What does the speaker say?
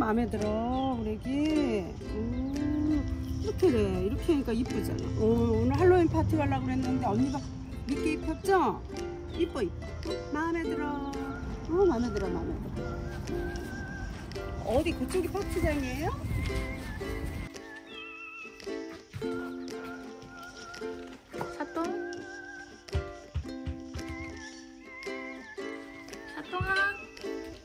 마음에 들어 우리 애기. 이렇게래. 이렇게 하니까 이쁘잖아. 오늘 할로윈 파티 가려고 그랬는데 언니가 늦게 입혔죠? 이뻐 이뻐. 마음에 들어. 마음에 들어 마음에 들어. 어디 그쪽이 파티장이에요? 사똥? 사똥아?